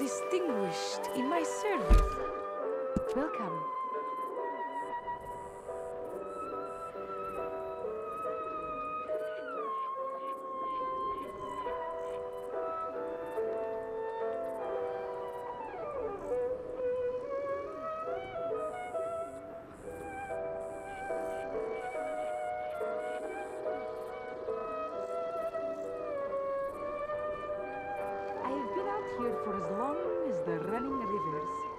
distinguished in my service. Welcome. I've been out here for as long as the running rivers.